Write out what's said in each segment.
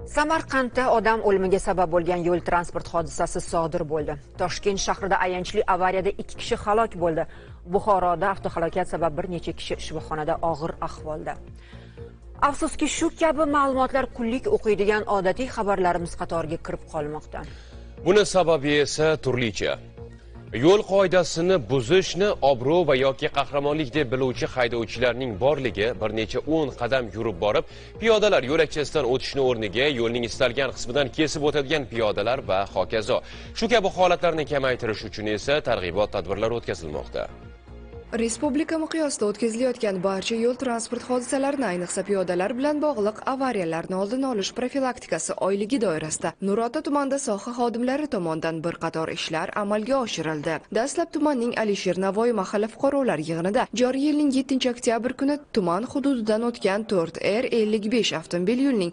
Samarqandda odam o'limiga sabab bo'lgan yo'l transport hodisasi sodir bo'ldi. Toshkent shahrida ayanchli avariyada 2 kishi halok bo'ldi. Buxoroda avtohalokat sabab bir necha kishi shifoxonada og'ir ahvolda. Afsuski, shu kabi ma'lumotlar kunlik o'qiydigan odatiy xabarlarimiz qatoriga kirib qolmoqda. Buni sababi esa turlicha. Yo'l qoidasini buzishni obro' va yoki qahramonlik deb biluvchi haydovchilarning borligi, bir necha 10 qadam yurib borib, piyodalar yo'lakchasidan o'tishni o'rniga yo'lning istalgan qismidan kesib o'tadigan piyodalar va hokazo. Shu kabi holatlarni kamaytirish uchun esa targ'ibot tadbirlari o'tkazilmoqda. Respublika miqyosida o'tkazilayotgan barcha yo'l transport hodisalarini, ayniqsa piyodalar bilan bog'liq avariyalarni oldini olish profilaktikasi oyligi doirasida Nurota tumanida soha xodimlari tomonidan bir qator ishlar amalga oshirildi. Dastlab tumanning Alisher Navoiy mahalla fuqarolar yig'inida joriy yilning 7-oktyabr kuni tuman hududidan o'tgan 4R55 avtomobil yo'lining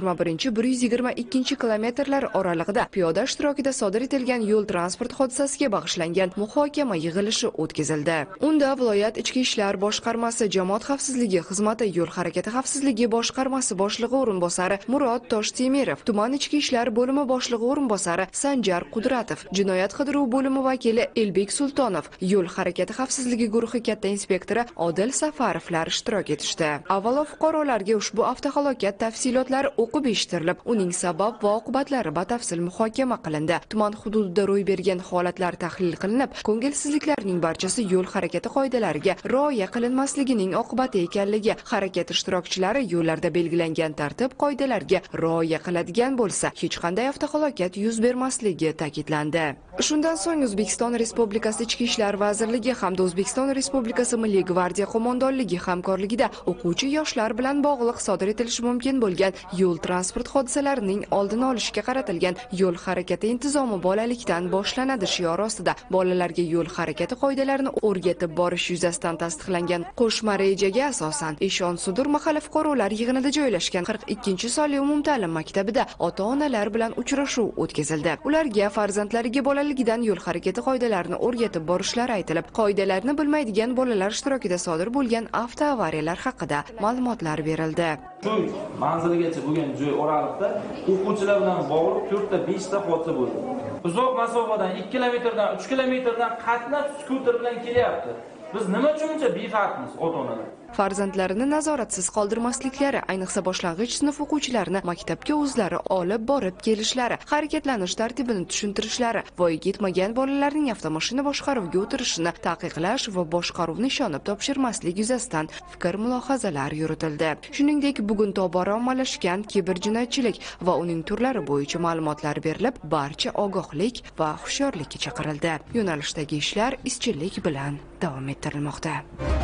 121-122 kilometrlar oralig'ida piyoda ishtirokida sodir etilgan yo'l transport hodisasiga bag'ishlangan muhokama yig'ilishi o'tkazildi. Unda viloyat ichki ishlar boshqarmasi jamoat xavfsizligi xizmati yo'l harakati xavfsizligi boshqarmasi boshlig'i o'rinbosari Murod Toshtemirov, tuman ichki ishlar bo'limi boshlig'i o'rinbosari Sanjar Qudratov, jinoyat qidiruv bo'limi vakili Elbek Sultonov, yo'l harakati xavfsizligi guruhi katta inspektori Odil Safarovlar ishtirok etishdi. Avvalo fuqarolarga ushbu avtohalokat tafsilotlari o'qib eshittirilib, uning sabab va oqibatlari batafsil muhokama qilindi. Tuman hududida ro'y bergan holatlar tahlil qilinib, ko'ngilsizliklarning barchasi yo'l harakati qoidalariga rioya qilinmasligining oqibati ekanligi, harakat ishtirokchilari yo'llarda belgilangan tartib qoidalariga rioya qiladigan bo'lsa, hech qanday avtohalokat yuz bermasligi ta'kidlandi. Shundan so'ng O'zbekiston Respublikasi Ichki ishlar vazirligi hamda O'zbekiston Respublikasi Milliy gvardiya qo'mondonligi hamkorligida o'quvchi yoshlar bilan bog'liq sodir etilishi mumkin bo'lgan yo'l transport hodisalarining oldini olishga qaratilgan yo'l harakati intizomi bolalikdan boshlanadi shiori ostida bolalarga yo'l harakati qoidalarini o'rgatib borish yuzasidan tasdiqlangan qo'shma rejaga asosan Eshon-Sudur mahalla fuqarolar yig'inida joylashgan 42-sonli umumta'lim maktabida ota-onalar bilan uchrashuv o'tkazildi. Ularga farzandlariga bolaligidan yo'l harakati qoidalarini o'rgatib borishlari aytilib, qoidalarni bilmaydigan bolalar ishtirokida sodir bo'lgan avtoavariyalar haqida ma'lumotlar berildi. Shu manziligacha bo'lgan joy oralig'ida o'quvchilar bilan bog'liq 4 ta 5 ta hodisa bo'ldi. Uzoq masofadan 2 kilometrdan 3 kilometrdan qatnab skuter bilan kelyapti. Biz nima uchun buncha befarqmiz ota-onalar? Farzandlarini nazoratsiz qoldirmasliklari, ayniqsa boshlang'ich sinf o'quvchilarini maktabga o'zlari olib borib kelishlari, harakatlanish tartibini tushuntirishlari, voyaga yetmagan bolalarning avtomashina boshqaruviga o'tirishini taqiqlash va boshqaruvni ishonib topshirmaslik yuzasidan fikr-mulohazalar yuritildi. Shuningdek, bugun tobora ommalashgan kiberjinoyatchilik va uning turlari bo'yicha ma'lumotlar berilib, barcha ogohlik va hushyorlikka chaqirildi. Yo'nalishdagi ishlar izchillik bilan davom ettirilmoqda.